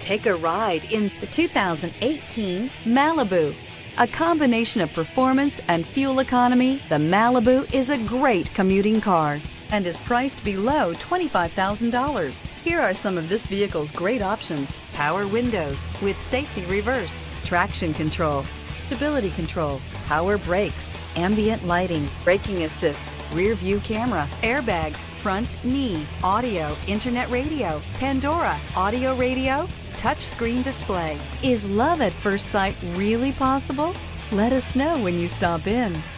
Take a ride in the 2018 Malibu. A combination of performance and fuel economy, the Malibu is a great commuting car and is priced below $25,000. Here are some of this vehicle's great options: power windows with safety reverse, traction control, stability control, power brakes, ambient lighting, braking assist, rear view camera, airbags, front knee, audio, internet radio, Pandora, audio radio, touchscreen display. Is love at first sight really possible? Let us know when you stop in.